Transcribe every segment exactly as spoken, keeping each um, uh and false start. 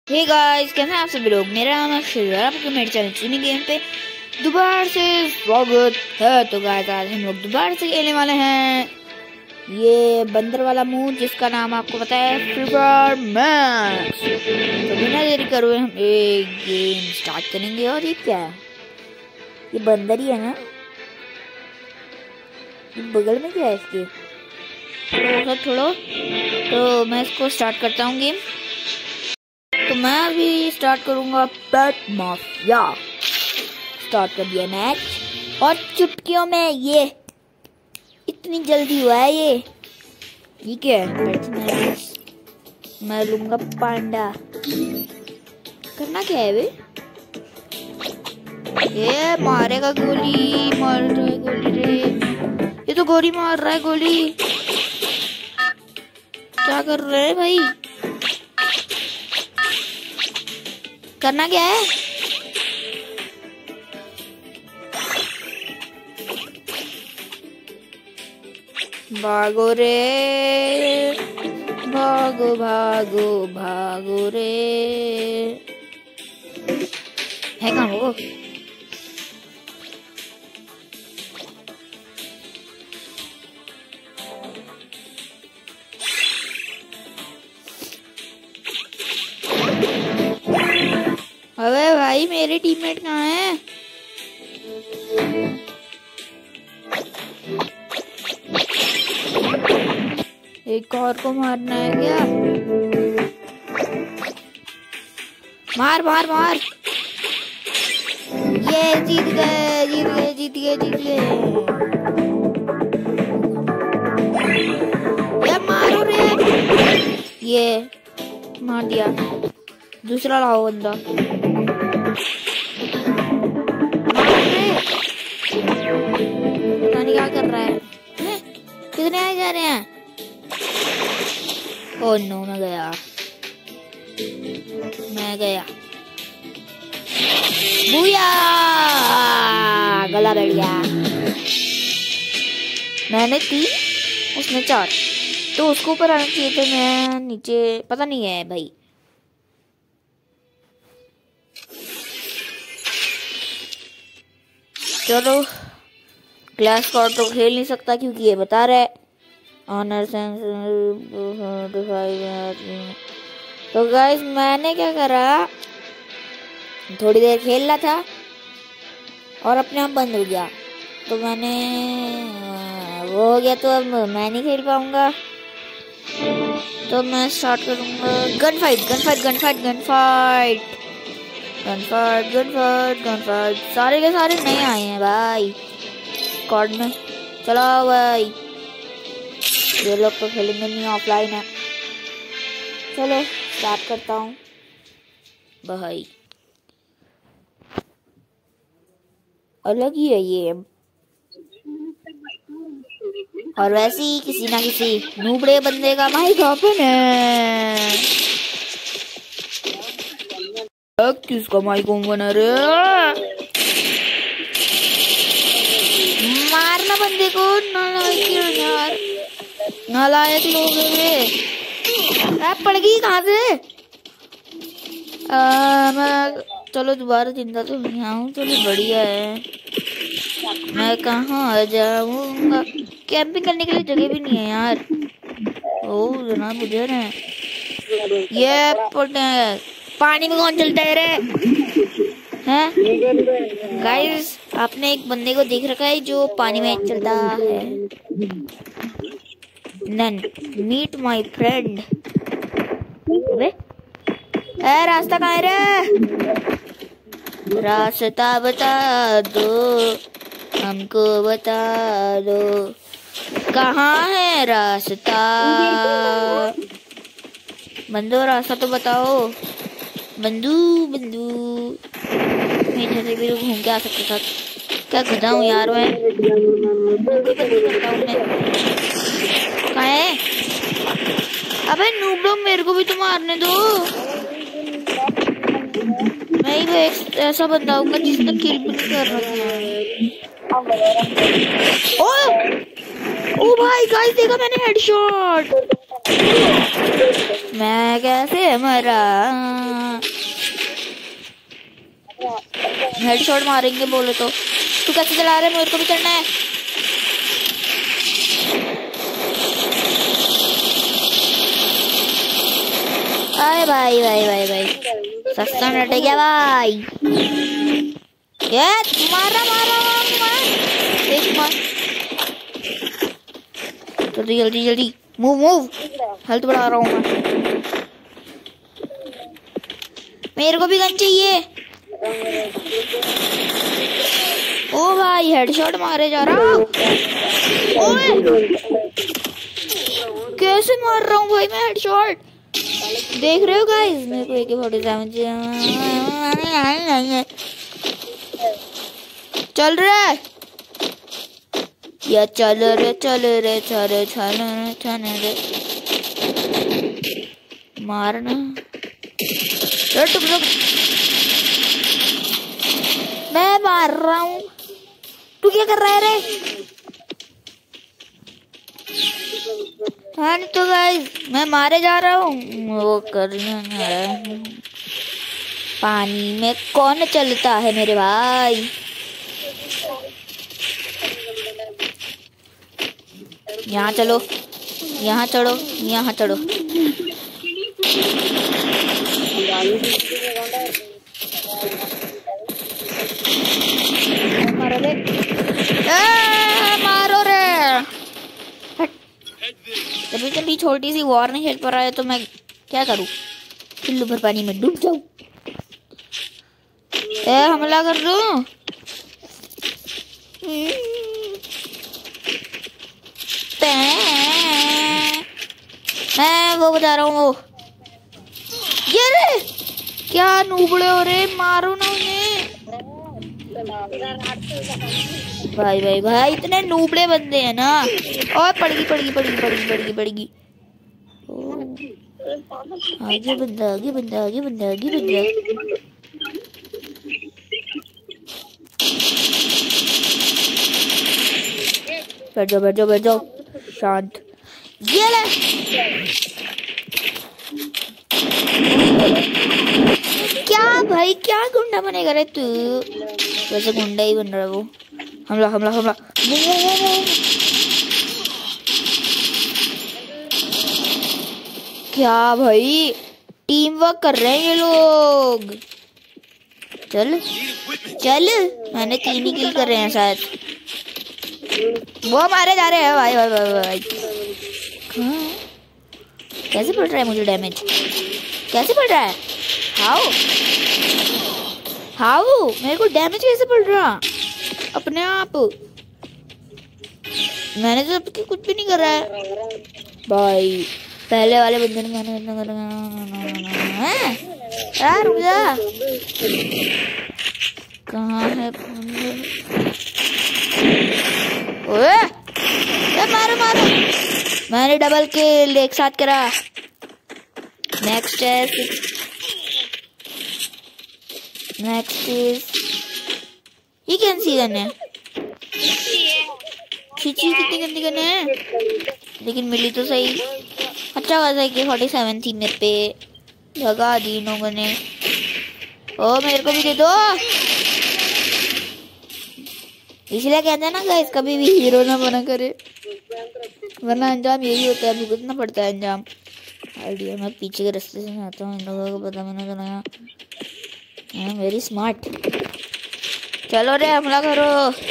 Hey guys, कैसे हैं आप सभी लोग। मेरा नाम है अक्षय, आपको मेरे चैनल चुनी गेम पे दोबारा से स्वागत है। तो गाइस आज हम लोग दोबारा से खेलने वाले हैं ये बंदर वाला मूड, जिसका नाम आपको पता है, फ्री फायर मैक्स। तो बिना देरी करे हुए हम एक गेम स्टार्ट करेंगे। और ये क्या है? ये बंदर ही है ना? ये बगल में क्या है इसके? थोड़ा थोड़ा तो मैं इसको स्टार्ट करता हूँ गेम। तो मैं अभी स्टार्ट करूंगा पेट माफिया। स्टार्ट कर दिया मैच और चुटकियों में ये इतनी जल्दी हुआ है। ये ये क्या है? पेट मैच मैं लूंगा पांडा। करना क्या है वे? ये मारेगा गोली, मार रहा है गोली रे। ये तो गोली मार रहा है गोली। क्या कर रहे हैं भाई? करना क्या है? भागो रे, भागो भागो भागो रे। है कहाँ वो? अबे भाई, मेरे टीममेट कहाँ हैं? एक और को मारना है क्या? मार मार मार। ये जीत गए जीत गए जीत गए जीत गए। ये मारो रे। ये मार दिया। दूसरा लाओ बंदा। पता नहीं क्या कर रहा है। कितने आए जा रहे हैं? ओह नो, मैं गया मैं गया बुया, गला बैठ गया। मैंने तीन, उसने चार। तो उसको ऊपर आना चाहिए था, मैं नीचे। पता नहीं है भाई। चलो, क्लास स्क्वाड तो खेल नहीं सकता क्योंकि ये बता रहा है ऑनर सेंस। तो गाइस मैंने क्या करा, थोड़ी देर खेल रहा था और अपने आप बंद हो गया। तो मैंने वो हो गया, तो अब मैं नहीं खेल पाऊंगा। तो मैं स्टार्ट करूंगा gun fight gun fight gun fight gun fight gun fight gun fight gun fight. सारे के सारे नए आए हैं भाई स्क्वाड में। चलो भाई, ये लोग तो खेलेंगे नहीं, ऑफलाइन है। चलो स्टार्ट करता हूँ भाई। अलग ही है ये। और वैसे ही किसी ना किसी नूबड़े बंदे का माइक ओपन है। किसका माइक ओपन है रे? मारना बंदे को। नालायक यार, नालायक लोग हैं। पड़ गई कहाँ से? आ, मैं चलो दोबारा जिंदा तो नहीं आऊँ। चलो बढ़िया है। मैं कहाँ जाऊंगा? कैंपिंग करने के लिए जगह भी नहीं है यार। ओह जनाब मुझे ना ये पानी में कौन चलता है रे? हैं गाइस, आपने एक बंदे को देख रखा है जो पानी में चलता है? नन मीट माय फ्रेंड। ए रास्ता कहाँ है रे? रास्ता बता दो, हमको बता दो, कहाँ है रास्ता? बंदो रास्ता तो बताओ। बंदू बंदू मेरे से भी घूम के आ सकते था। क्या गधा हूँ यार मैं। कहाँ है? अबे नूबड़ो, मेरे को भी तो मारने दो। मैं ही एक ऐसा बंदा हूँ जिसने किल भी नहीं कर रहा था। ओ ओ भाई गाइस, देखा मैंने हेडशॉट। मैं कैसे मरा? हेडशॉट मारेंगे बोले तो। तू कैसे चला रहे, मेरे को भी चढ़ना है। अरे भाई भाई भाई भाई सस्ता नट गया भाई। ये मारा मारा मार एक मार। जल्दी जल्दी जल्दी मूव मूव, हेल्थ बढ़ा रहा हूँ मैं। मेरे को भी गन चाहिए। ओ भाई हेडशॉट मारे जा रहा। ओए कैसे मार रहा हूँ भाई मैं हेडशॉट, देख रहे हो गाइस। मेरे को एक फोर्टी सेवन चल रहा है या चल रे चल रे चल चल चल रे मारना। रुक रुक मैं मार रहा हूँ, तू क्या कर रहा है रे। हाँ तो गाइस मैं मारे जा रहा हूँ। वो करना है पानी में कौन चलता है मेरे भाई। यहाँ चलो, यहाँ चढ़ो, यहाँ चढ़ो। मारो रे, मारो रे। जब इतनी छोटी सी वॉर नहीं खेल पा रहा है तो मैं क्या करूँ, चुल्लू भर पानी में डूब जाऊँ। ए हमला कर दूँ। मैं वो बता रहा हूँ वो। ये रे क्या नूबड़े हो रे, मारो ना उन्हें। भाई भाई भाई इतने नूबड़े बंदे हैं ना। और पड़गी पड़गी पड़गी पड़गी पड़गी पड़गी। आगे बंदा आगे बंदा आगे बंदा आगे बंदा। बैठ जाओ बैठ जाओ बैठ जाओ शांत। ये ले क्या भाई, क्या गुंडा बनेगा रे तू। वैसे गुंडा ही बन रहा है वो। हमला हमला हमला। क्या भाई टीम वर्क कर रहे हैं ये लोग। चल चल, मैंने तीन ही किल कर रहे हैं शायद। वो मारे जा रहे हैं भाई भाई भाई भाई। हाँ कैसे पड़ रहा है मुझे डैमेज, कैसे पड़ रहा है। हाउ हाउ मेरे को डैमेज कैसे पड़ रहा अपने आप। मैंने तो सबके कुछ भी नहीं कर रहा है भाई। पहले वाले बंदे ने मैंने इतना कर रुक जा। कहाँ है ओए, मारो मारो। मैंने डबल किल एक साथ करा। नेक्स्ट है नेक्स्ट इज ये कैन सी गन है। खींची कितनी गंदी गन है, लेकिन मिली तो सही। अच्छा खासा कि फोर्टी सेवन थी मेरे पे, भगा दी इन लोगों ने। ओ मेरे को भी दे दो। इसलिए कहते हैं ना गाइस कभी भी हीरो ना बना करे, वरना अंजाम यही होता है, भुगतना पड़ता है अंजाम। आइडिया मैं पीछे के रास्ते से आता हूँ, इन लोगों को पता मैंने तो नया वेरी स्मार्ट। चलो रे हमला करो।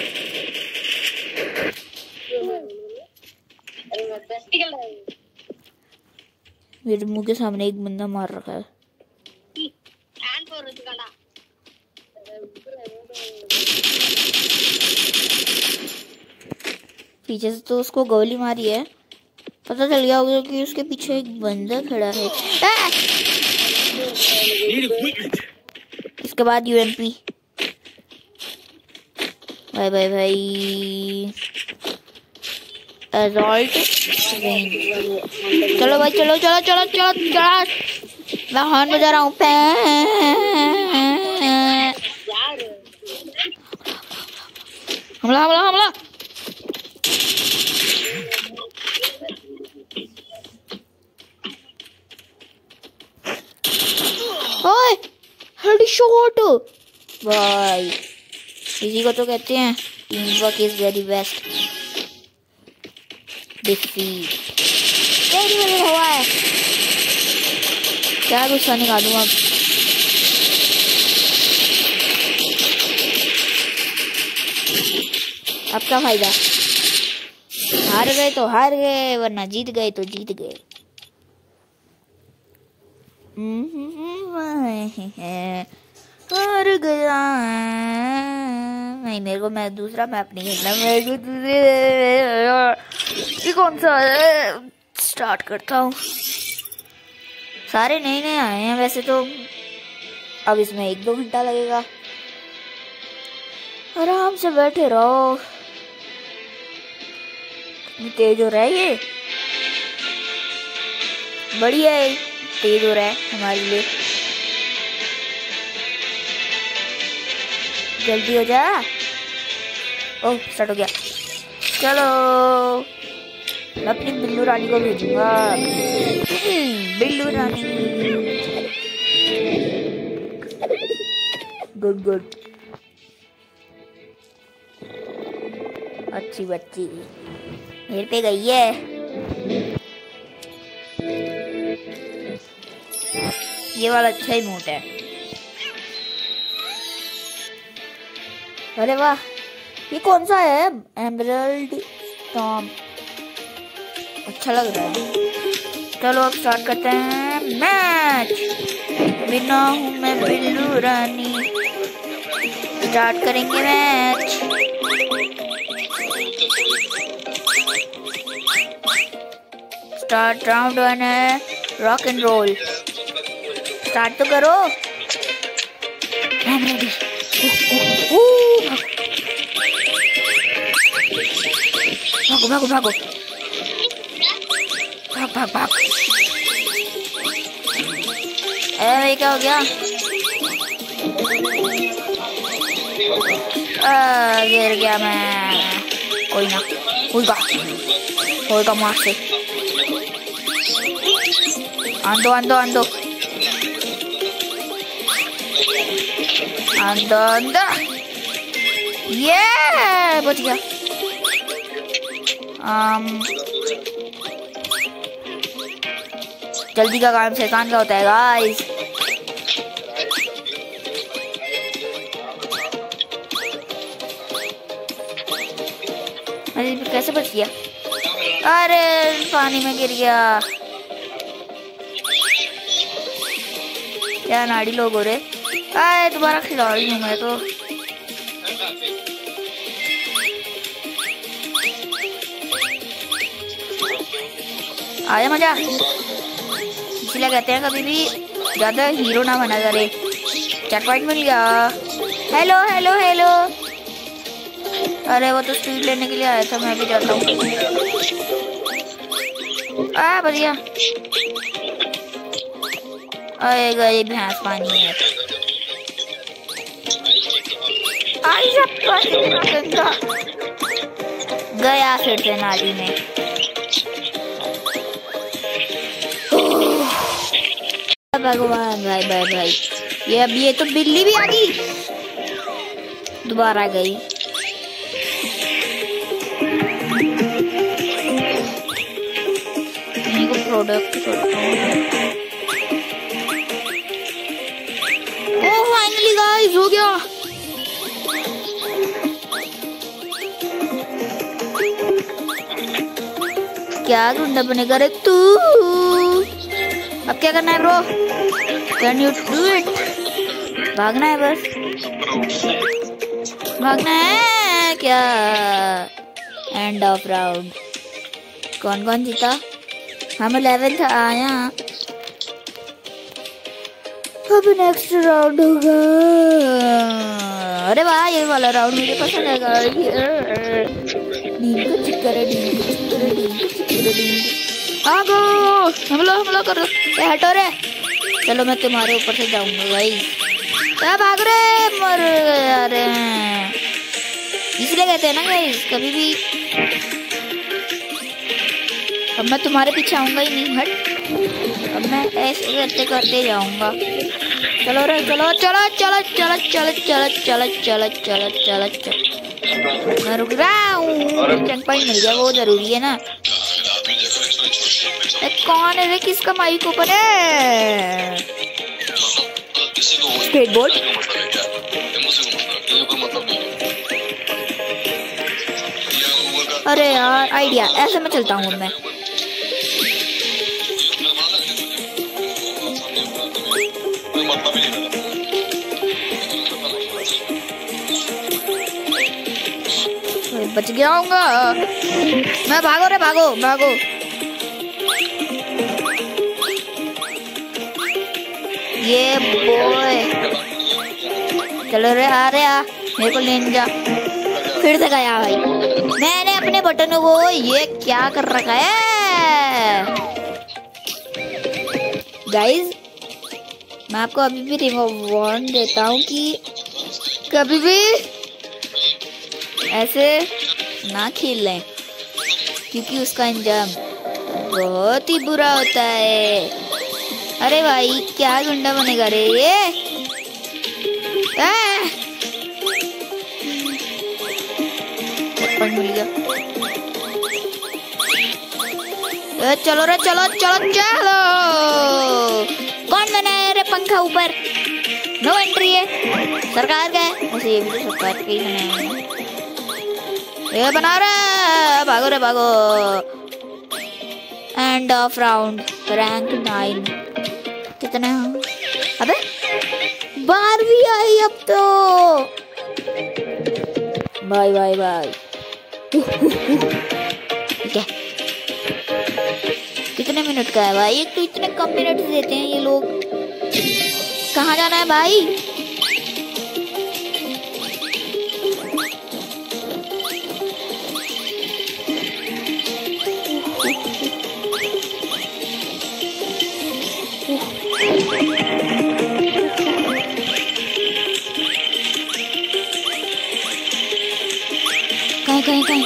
मेरे मुंह के सामने एक बंदा मार रखा है। पीछे से तो उसको गोली मारी है, पता चल गया होगा कि उसके पीछे एक बंदा खड़ा है। इसके बाद यूएमपी। भाई भाई भाई असॉल्ट रेंज। चलो भाई चलो चलो चलो चलो चलो। मैं हॉर्न बजा रहा हूँ। हमला हमला हमला। ओए हेडशॉट। भाई इसी को तो कहते हैं team work is very best. Defeat तेरी वजह हुआ है, क्या गुस्सा निकालूं अब। अब क्या फायदा, हार गए तो हार गए, वरना जीत गए तो जीत गए। हार गया नहीं, मेरे को मैं दूसरा मैप नहीं खेलना, मेरे को दूसरे ये कौन सा स्टार्ट करता हूँ। सारे नए नए आए हैं वैसे तो, अब इसमें एक दो घंटा लगेगा। आराम से बैठे रहो। कितनी तेज हो रहा है ये, बढ़िया है, तेज हो रहा है हमारे लिए। जल्दी हो जा। ओह स्टार्ट हो गया। चलो मैं अपनी बिल्लू रानी को भेजूंगा। बिल्लू रानी गुड गुड, अच्छी बच्ची मेरे पे गई है। ये वाला अच्छा ही मूड है। अरे वाह, ये कौन सा है? एमरल्ड टॉम, अच्छा लग रहा है। चलो अब स्टार्ट करते हैं मैच। बिना हूँ मैं बिल्लू रानी, स्टार्ट करेंगे मैच। स्टार्ट राउंड वन है, रॉक एंड रोल। स्टार्ट तो करो। I'm ready. भागो भागो भागो, भाग भाग भाग। अरे क्या हो गया? आ, गिर गया मैं। कोई ना, होगा होगा मार से। आंदो आंदो आंदो आंदो आंदो, ये बच गया। आम, जल्दी का काम शैतान का होता है गाइस। अरे कैसे बच गया? अरे पानी में गिर गया। क्या नाड़ी लोग हो रहे। आए दोबारा खिलाड़ी हूँ मैं तो। आया मजा, इसलिए कहते हैं कभी भी ज्यादा हीरो ना बना करे। चेक पॉइंट मिल गया। Hello hello hello. अरे वो तो स्पीड लेने के लिए आया था, मैं भी जाता हूँ। आ बढ़िया। अरे गए भैंस पानी में। आई गंगा गया फिर से नाली में। भगवान भाई भाई भाई, ये अब ये तो बिल्ली भी आ गई, दोबारा गई। प्रोडक्ट ओ फाइनली गाइस हो गया। क्या गुंडा बनेगा रे तू? अब क्या करना है bro? Can you do it? भागना है बस, भागना है क्या? End of round. कौन कौन जीता? हम इलेवेंथ आया। अब नेक्स्ट राउंड होगा। अरे वाह, ये वाला राउंड मुझे पसंद है। नीम को चिक्कर है, नीम को चिक्कर है, नीम को चिक्कर है, नीम को। आगो हमला हमला कर दो। हटो रे। चलो मैं तुम्हारे ऊपर से जाऊंगा भाई। क्या भाग रहे? मर अरे इसलिए कहते हैं ना गाइस, कभी भी अब मैं तुम्हारे पीछे आऊंगा ही नहीं। हट, अब मैं ऐसे करते करते जाऊंगा। चलो रे चलो चलो चलो चलो चलो चलो चलो चलो चलो चलो चलो मैं रुक रहा हूँ। चेक पॉइंट मिल गया, वो जरूरी है ना। कौन है रे, किसका माइक ऊपर है? स्केटबोर्ड। अरे यार आइडिया, ऐसे में चलता हूँ मैं। बच गया हूँगा मैं। भागो रे भागो भागो। ये बॉय चलो रे, आ रे आ, मेरे को लेने जा। फिर से गया भाई, मैंने अपने बटनों को ये क्या कर रखा है। गाइस मैं आपको अभी भी रिवॉर्ड देता हूँ कि कभी भी ऐसे ना खेल लें, क्योंकि उसका अंजाम बहुत ही बुरा होता है। अरे भाई क्या गुंडा बनेगा रे ये। मिल गया। चलो रे चलो चलो चलो। कौन बनाया रे पंखा ऊपर? नो एंट्री है, सरकार का है। वैसे ये भी तो सरकार का ही बनाया है। ये बना रहा, भागो रे भागो। End of round, rank nine. कितने हैं? अबे बारहवीं आई अब तो। Bye bye bye. ठीक है, कितने मिनट का है भाई? एक तो इतने कम मिनट देते हैं ये लोग। कहाँ जाना है भाई? कहीं कहीं कहीं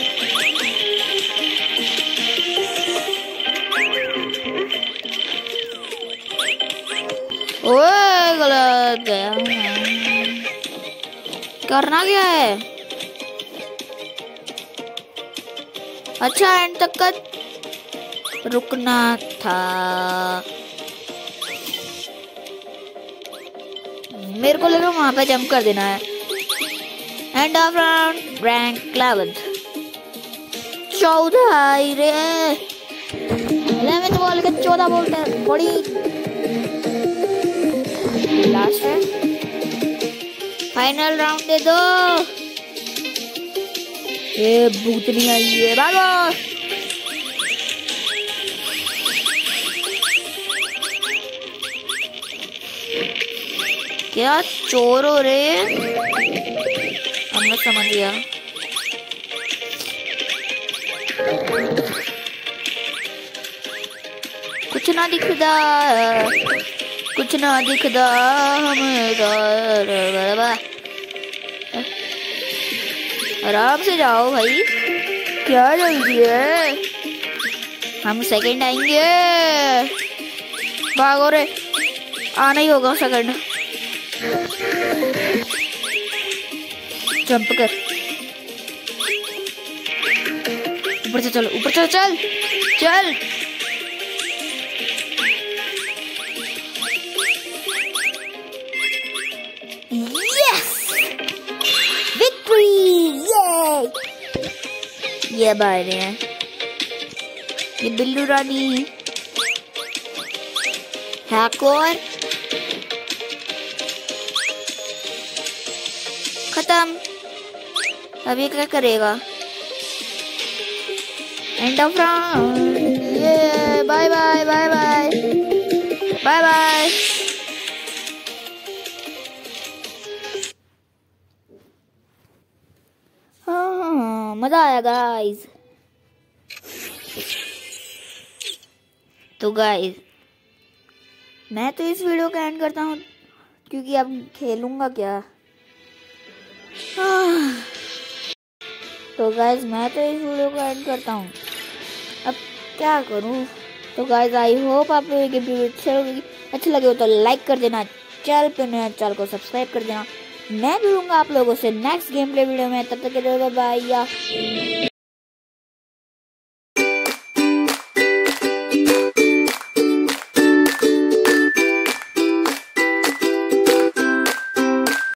ओए गलत गया। करना क्या है? अच्छा एंड तक का रुकना था। मेरे को लगा वहां पे जंप कर देना है। End of round, rank eleven. चौदह आई रे। इलेवन बोल के चौदह बोलते हैं, बड़ी लास्ट है। फाइनल राउंड दे दो। ये भूतनी आई है, भागो। क्या चोर हो रहे हैं? अब मैं समझ गया। कुछ ना दिखदा, कुछ ना दिखदा हमें। आराम से जाओ भाई, क्या जल्दी है? हम सेकंड आएंगे। भागो रे, आना ही होगा सेकंड। जंप कर, ऊपर से चलो, ऊपर चल चल चल। ये बाहर है, ये बिल्लू रानी हैकर खत्म। अभी क्या करेगा? End of round. ये bye bye bye bye bye bye. हाँ मजा आया गाइस। तो गाइस मैं तो इस वीडियो का एंड करता हूँ, क्योंकि अब खेलूंगा क्या। तो गाइस मैं तो इस वीडियो को एंड करता हूँ, अब क्या करूँ। तो गाइस आई होप आप लोगों की वीडियो अच्छी लगी हो तो लाइक कर देना, चैनल पे नया चैनल को सब्सक्राइब कर देना। मैं मिलूंगा आप लोगों से नेक्स्ट गेम प्ले वीडियो में, तब तक के लिए बाय बाय।